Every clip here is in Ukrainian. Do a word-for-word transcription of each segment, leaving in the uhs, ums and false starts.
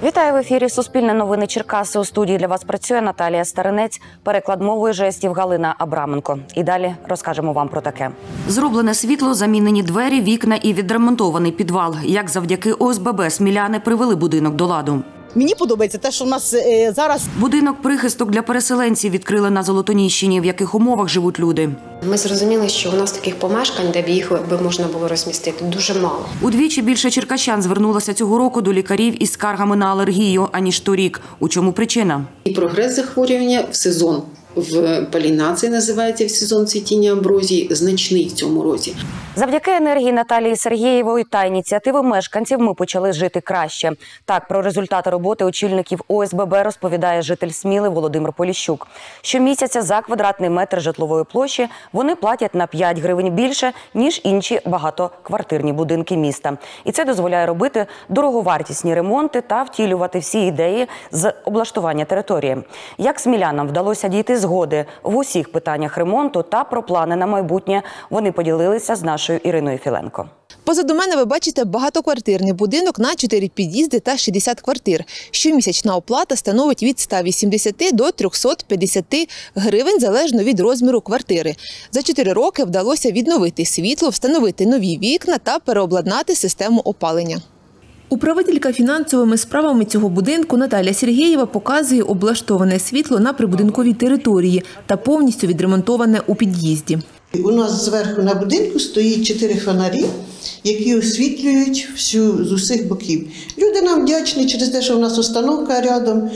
Вітаю в ефірі «Суспільне новини Черкаси». У студії для вас працює Наталія Старинець, переклад мовою жестів Галина Абраменко. І далі розкажемо вам про таке. Зроблене світло, замінені двері, вікна і відремонтований підвал. Як завдяки О С Б Б сміляни привели будинок до ладу. Мені подобається те, що в нас е, зараз… Будинок-прихисток для переселенців відкрили на Золотоніщині. В яких умовах живуть люди? Ми зрозуміли, що у нас таких помешкань, де б їх би можна було розмістити, дуже мало. Удвічі більше черкащан звернулося цього року до лікарів із скаргами на алергію, аніж торік. У чому причина? І прогрес захворювання в сезон, в полінації називається, в сезон цвітіння амброзії, значний в цьому році. Завдяки енергії Наталії Сергієвої та ініціативи мешканців ми почали жити краще. Так, про результати роботи очільників О С Б Б розповідає житель Сміли Володимир Поліщук. Щомісяця за квадратний метр житлової площі вони платять на п'ять гривень більше, ніж інші багатоквартирні будинки міста. І це дозволяє робити дороговартісні ремонти та втілювати всі ідеї з облаштування території. Як смілянам вдалося дійти згоди в усіх питаннях ремонту та про плани на майбутнє, вони поділилися з нашою Іриною Філенко. Позаду мене ви бачите багатоквартирний будинок на чотири під'їзди та шістдесят квартир. Щомісячна оплата становить від ста вісімдесяти до трьохсот п'ятдесяти гривень залежно від розміру квартири. За чотири роки вдалося відновити світло, встановити нові вікна та переобладнати систему опалення. Управителька фінансовими справами цього будинку Наталія Сергієва показує облаштоване світло на прибудинковій території та повністю відремонтоване у під'їзді. У нас зверху на будинку стоїть чотири фонарі, які освітлюють всю з усіх боків. Люди нам вдячні через те, що у нас установка рядом,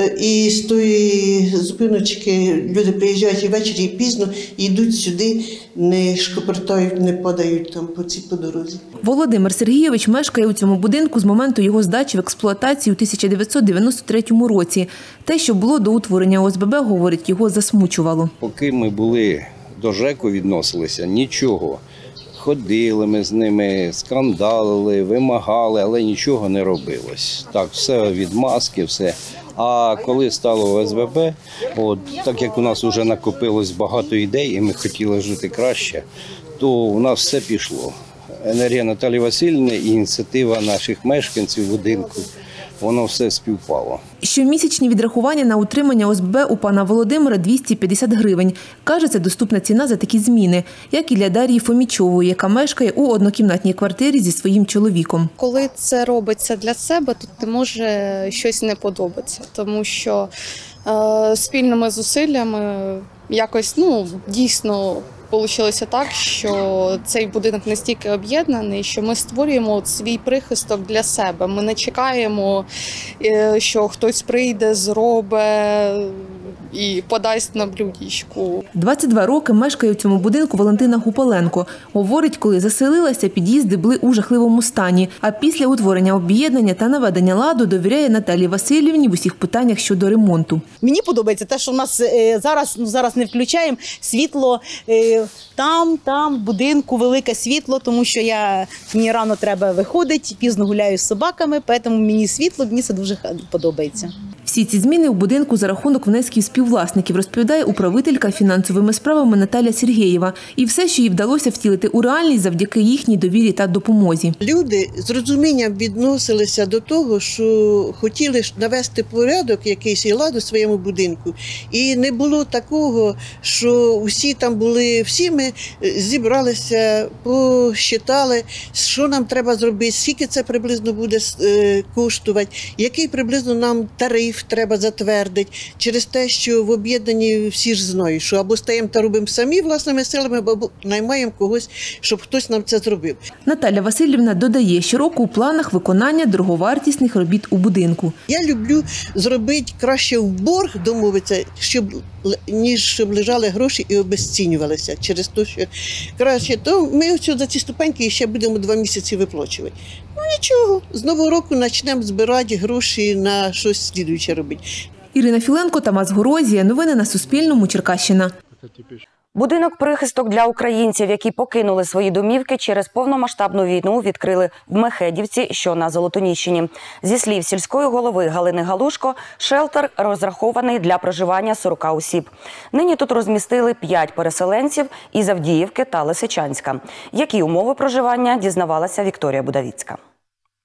і з тої зупиночки люди приїжджають і ввечері, і пізно, і йдуть сюди, не шкопертають, не падають там по цій по дорозі. Володимир Сергійович мешкає у цьому будинку з моменту його здачі в експлуатацію у тисяча дев'ятсот дев'яносто третьому році. Те, що було до утворення О С Б Б, говорить, його засмучувало. Поки ми були до ЖЕКу відносилися, нічого. Ходили ми з ними, скандалили, вимагали, але нічого не робилось. Так, все відмазки, все. А коли стало О С Б Б, от, так як у нас вже накопилось багато ідей і ми хотіли жити краще, то у нас все пішло. Енергія Наталії Васильівни і ініціатива наших мешканців будинку, воно все співпало. Щомісячні відрахування на утримання О С Б Б у пана Володимира двісті п'ятдесят гривень. Каже, це доступна ціна за такі зміни, як і для Дар'ї Фомічової, яка мешкає у однокімнатній квартирі зі своїм чоловіком. Коли це робиться для себе, то може щось не подобатися, тому що е, спільними зусиллями якось, ну, дійсно, вийшло так, що цей будинок настільки об'єднаний, що ми створюємо свій прихисток для себе. Ми не чекаємо, що хтось прийде, зробить і подасть на блюдечку. двадцять два роки мешкає у цьому будинку Валентина Гупаленко. Говорить, коли заселилася, під'їзди були у жахливому стані. А після утворення об'єднання та наведення ладу довіряє Наталії Васильівні в усіх питаннях щодо ремонту. Мені подобається те, що в нас е, зараз, ну, зараз не включаємо світло е, там, там, в будинку велике світло, тому що я, мені рано треба виходити, пізно гуляю з собаками, тому мені світло, мені це дуже подобається. Всі ці зміни у будинку за рахунок внесків співвласників, розповідає управителька фінансовими справами Наталія Сергієва. І все, що їй вдалося втілити у реальність завдяки їхній довірі та допомозі. Люди з розумінням відносилися до того, що хотіли навести порядок якийсь і лад у своєму будинку. І не було такого, що всі там були, всі ми зібралися, посчитали, що нам треба зробити, скільки це приблизно буде коштувати, який приблизно нам тариф треба затвердити, через те, що в об'єднанні всі ж знають, що або стаємо та робимо самі власними силами, або наймаємо когось, щоб хтось нам це зробив. Наталя Васильівна додає, щороку у планах виконання дороговартісних робіт у будинку. Я люблю зробити краще в борг, домовитися, щоб, ніж щоб лежали гроші і обезцінювалися. Через те, що краще, то ми ось за ці ступеньки ще будемо два місяці виплачувати. Ну нічого, з нового року почнемо збирати гроші на щось слідуюче робити. Ірина Філенко, Тамас Горозія. Новини на Суспільному. Черкащина. Будинок-прихисток для українців, які покинули свої домівки через повномасштабну війну, відкрили в Мехедівці, що на Золотоніщині. Зі слів сільської голови Галини Галушко, шелтер розрахований для проживання сорока осіб. Нині тут розмістили п'ять переселенців із Авдіївки та Лисичанська. Які умови проживання, дізнавалася Вікторія Будавіцька.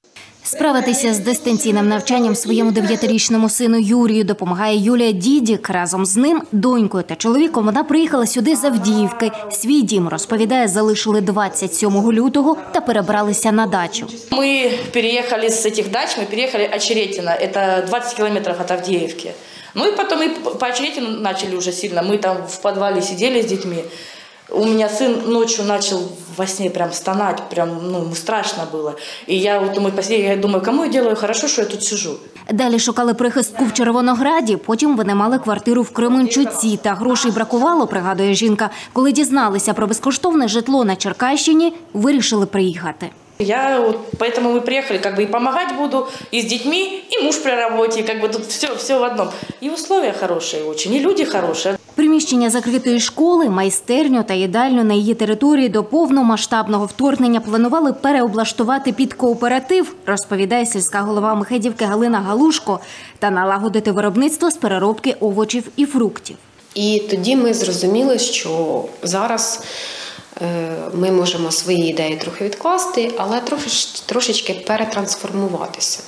Справитися з дистанційним навчанням своєму дев'ятирічному сину Юрію допомагає Юлія Дідік. Разом з ним, донькою та чоловіком вона приїхала сюди з Авдіївки. Свій дім, розповідає, залишили двадцять сьомого лютого та перебралися на дачу. Ми переїхали з цих дач, ми переїхали Очеретино, це двадцять кілометрів від Авдіївки. Ну і потім ми по Очеретину почали вже сильно, ми там в підвалі сиділи з дітьми. У меня сын ночью начал во сне прям стонать, прям, ну, ему страшно было. И я вот думаю, я думаю, кому я делаю хорошо, что я тут сижу. Далі шукали прихистку в Червонограді, потім винаймали квартиру в Кременчуці. Та грошей бракувало, пригадує жінка. Коли дізналися про безкоштовне житло на Черкащині, вирішили приїхати. Я вот, поэтому мы приехали, как бы и помогать буду, и с детьми, и муж при работе, как бы тут все, все в одном. И условия хорошие очень, и люди хорошие. Приміщення закритої школи, майстерню та їдальню на її території до повномасштабного вторгнення планували переоблаштувати під кооператив, розповідає сільська голова Михедівки Галина Галушко, та налагодити виробництво з переробки овочів і фруктів. І тоді ми зрозуміли, що зараз ми можемо свої ідеї трохи відкласти, але трошечки перетрансформуватися.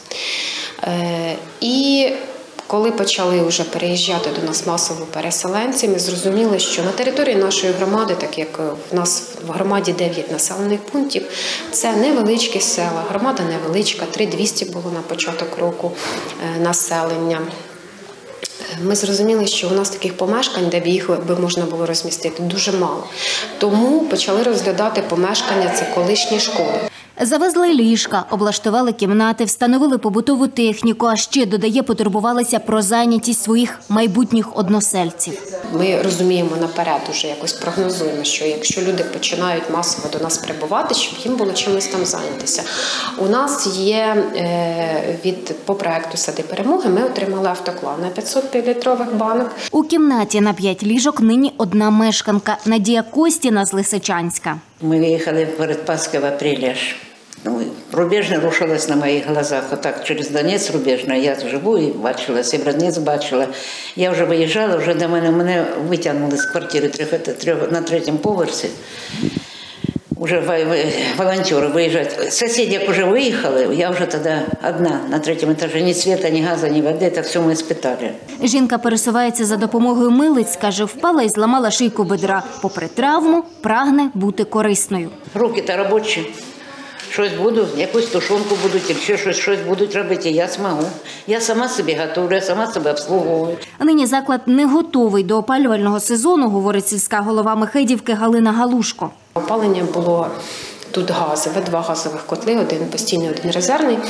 І коли почали вже переїжджати до нас масово переселенці, ми зрозуміли, що на території нашої громади, так як в нас в громаді дев'ять населених пунктів, це невеличкі села, громада невеличка, три тисячі двісті було на початок року населення. Ми зрозуміли, що у нас таких помешкань, де б їх би можна було розмістити, дуже мало. Тому почали розглядати помешкання, це колишні школи. Завезли ліжка, облаштували кімнати, встановили побутову техніку, а ще, додає, потурбувалися про зайнятість своїх майбутніх односельців. Ми розуміємо наперед, уже якось прогнозуємо, що якщо люди починають масово до нас прибувати, щоб їм було чимось там зайнятися. У нас є від, по проекту «Сади перемоги» ми отримали автоклав на п'ятсот півлітрових банок. У кімнаті на п'ять ліжок нині одна мешканка – Надія Костіна з Лисичанська. Ми виїхали перед Пасхою в апрелі. Ну, Рубежне рушилось на моїх глазах, отак через Донець Рубежне, я живу і бачила, Сєвєродонецьк бачила. Я вже виїжджала, вже до мене, мене витягнули з квартири на третьому поверсі. Уже волонтери виїжджають. Сусіди як вже виїхали, я вже тоді одна на третьому етажі. Ні світа, ні газу, ні води, це все ми спитали. Жінка пересувається за допомогою милиць, каже, впала і зламала шийку бедра. Попри травму, прагне бути корисною. Руки-то робочі. Щось буду, якусь тушонку буду, чи ще щось, щось будуть робити, я змогу. Я сама собі готую, я сама себе обслуговую. Нині заклад не готовий до опалювального сезону, говорить сільська голова Михедівки Галина Галушко. Опалення було тут газове, два газових котли, один постійний, один резервний.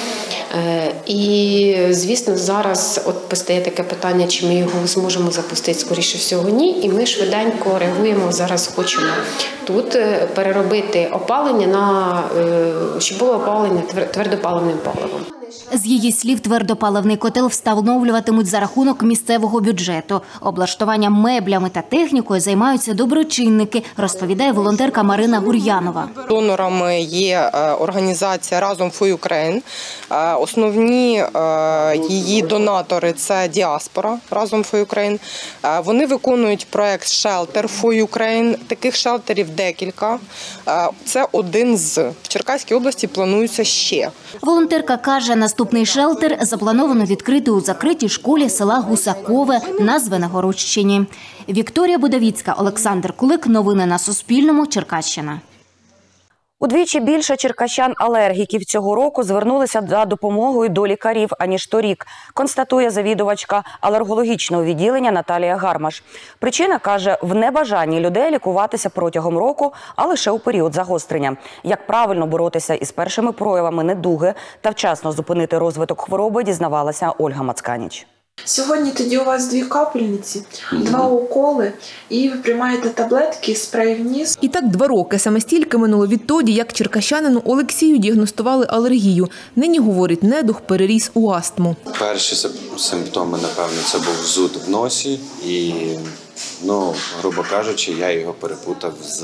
І, звісно, зараз от постає таке питання, чи ми його зможемо запустити, скоріше всього, ні. І ми швиденько реагуємо, зараз хочемо тут переробити опалення, на, щоб було опалення твердопаливним паливом. З її слів, твердопаливний котел встановлюватимуть за рахунок місцевого бюджету. Облаштуванням меблями та технікою займаються доброчинники, розповідає волонтерка Марина Гур'янова. Донорами є організація «Разом for Ukraine». Основні її донатори – це діаспора «Разом for Ukraine». Вони виконують проєкт «Shelter for Ukraine». Таких шелтерів декілька. Це один з. В Черкаській області планується ще. Волонтерка каже, наступний шелтер заплановано відкрити у закритій школі села Гусакове на Звенигородщині. Вікторія Будовіцька, Олександр Кулик. Новини на Суспільному. Черкащина. Удвічі більше черкащан-алергіків цього року звернулися за допомогою до лікарів, аніж торік, констатує завідувачка алергологічного відділення Наталія Гармаш. Причина, каже, в небажанні людей лікуватися протягом року, а лише у період загострення. Як правильно боротися із першими проявами недуги та вчасно зупинити розвиток хвороби, дізнавалася Ольга Мацканіч. Сьогодні тоді у вас дві капельниці, два уколи, і ви приймаєте таблетки, спрей в ніс. І так два роки. Саме стільки минуло відтоді, як черкащанину Олексію діагностували алергію. Нині, говорить, недух переріс у астму. Перші симптоми, напевно, це був зуд в носі і, ну, грубо кажучи, я його перепутав з...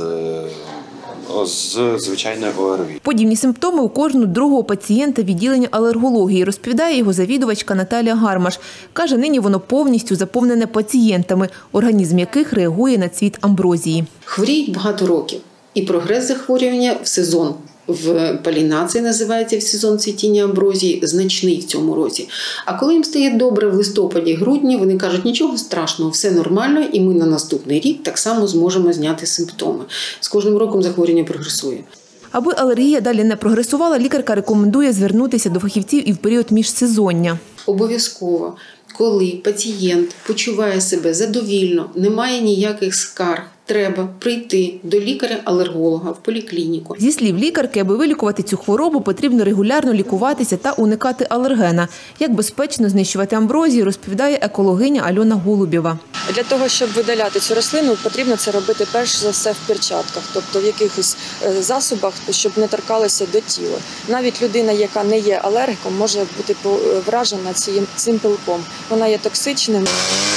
з звичайної О Р В І. Подібні симптоми у кожного другого пацієнта відділення алергології, розповідає його завідувачка Наталія Гармаш. Каже, нині воно повністю заповнене пацієнтами, організм яких реагує на цвіт амброзії. Хворіють багато років. І прогрес захворювання в сезон в полінації, називається в сезон цвітіння амброзії, значний в цьому році. А коли їм стає добре в листопаді-грудні, вони кажуть, нічого страшного, все нормально, і ми на наступний рік так само зможемо зняти симптоми. З кожним роком захворювання прогресує. Аби алергія далі не прогресувала, лікарка рекомендує звернутися до фахівців і в період міжсезоння. Обов'язково, коли пацієнт почуває себе задовільно, немає ніяких скарг, треба прийти до лікаря-алерголога в поліклініку. Зі слів лікарки, аби вилікувати цю хворобу, потрібно регулярно лікуватися та уникати алергена. Як безпечно знищувати амброзію, розповідає екологиня Альона Голубєва. Для того, щоб видаляти цю рослину, потрібно це робити перш за все в перчатках, тобто в якихось засобах, щоб не торкалися до тіла. Навіть людина, яка не є алергіком, може бути вражена цим, цим пилком. Вона є токсичним.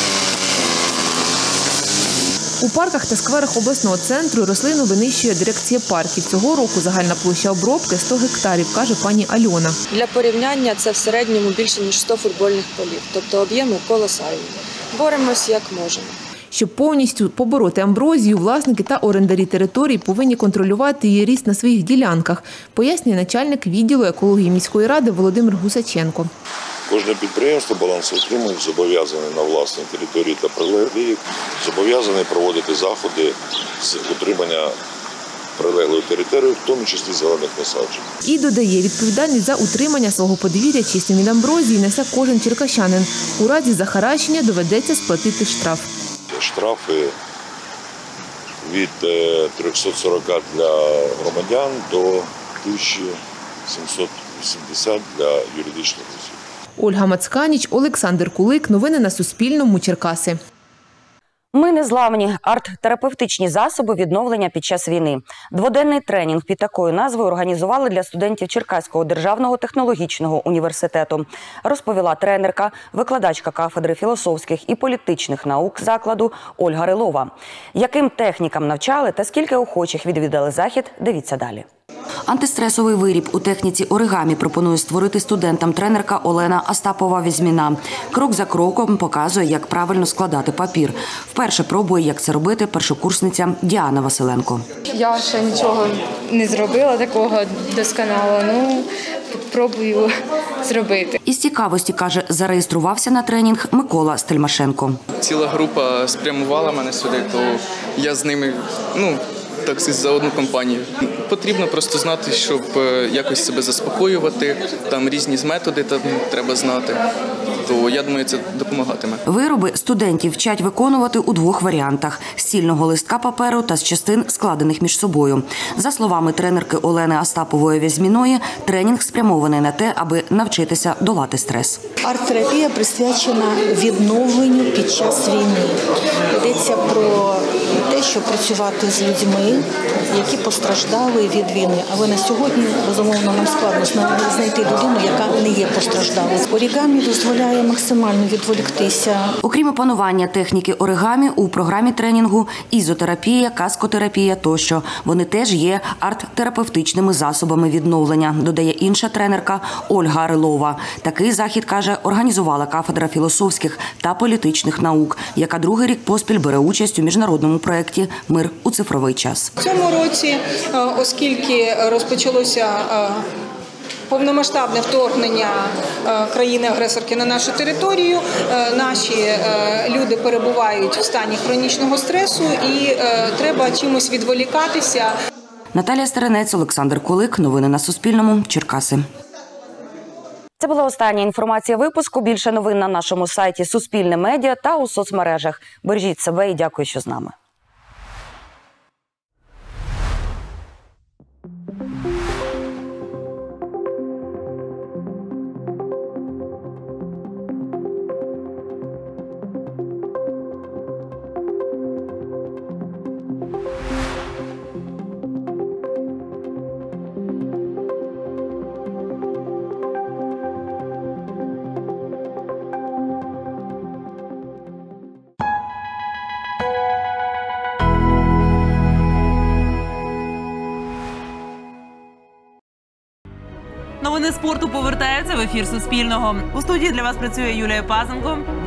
У парках та скверах обласного центру рослину винищує дирекція парків. Цього року загальна площа обробки – сто гектарів, каже пані Альона. Для порівняння це в середньому більше, ніж сто футбольних полів, тобто об'єми колосальні. Боремось як можемо. Щоб повністю побороти амброзію, власники та орендарі територій повинні контролювати її ріст на своїх ділянках, пояснює начальник відділу екології міської ради Володимир Гусаченко. Кожне підприємство балансоутримувач зобов'язане на власній території та прилеглих, зобов'язане проводити заходи з утримання прилеглої території, в тому числі зелених насаджень. І додає, відповідальність за утримання свого подвір'я чистим від амброзії несе кожен черкащанин. У разі захаращення доведеться сплатити штраф. Штрафи від трьохсот сорока для громадян до тисяча сімсот вісімдесят для юридичних осіб. Ольга Мацканіч, Олександр Кулик. Новини на Суспільному. Черкаси. Ми незламні. Арт-терапевтичні засоби відновлення під час війни. Дводенний тренінг під такою назвою організували для студентів Черкаського державного технологічного університету. Розповіла тренерка, викладачка кафедри філософських і політичних наук закладу Ольга Рилова. Яким технікам навчали та скільки охочих відвідали захід, дивіться далі. Антистресовий виріб у техніці оригамі пропонує створити студентам тренерка Олена Остапова-Візьміна. Крок за кроком показує, як правильно складати папір. Вперше пробує, як це робити, першокурсниця Діана Василенко. Я ще нічого не зробила такого досконалого, ну пробую зробити. Із цікавості, каже, зареєструвався на тренінг Микола Стельмашенко. Ціла група спрямувала мене сюди, то я з ними, ну, так за одну компанію. Потрібно просто знати, щоб якось себе заспокоювати, там різні методи там треба знати, то я думаю, це допомагатиме. Вироби студентів вчать виконувати у двох варіантах – з цільного листка паперу та з частин, складених між собою. За словами тренерки Олени Остапової-Візьміної, тренінг спрямований на те, аби навчитися долати стрес. Арт-терапія присвячена відновленню під час війни. Йдеться про те, щоб працювати з людьми, які постраждали від війни. Але на сьогодні, безумовно, нам складно знайти людину, яка не є постраждалою. Оригамі дозволяє максимально відволіктися. Окрім опанування техніки оригамі, у програмі тренінгу ізотерапія, каскотерапія тощо. Вони теж є арт-терапевтичними засобами відновлення, додає інша тренерка Ольга Рилова. Такий захід, каже, організувала кафедра філософських та політичних наук, яка другий рік поспіль бере участь у міжнародному проєкті «Мир у цифровий час». В цьому році, оскільки розпочалося повномасштабне вторгнення країни-агресорки на нашу територію, наші люди перебувають в стані хронічного стресу і треба чимось відволікатися. Наталія Стеренець, Олександр Кулик. Новини на Суспільному. Черкаси. Це була остання інформація випуску. Більше новин на нашому сайті Суспільне медіа та у соцмережах. Бережіть себе і дякую, що з нами. Новини спорту повертаються в ефір Суспільного. У студії для вас працює Юлія Пазенко.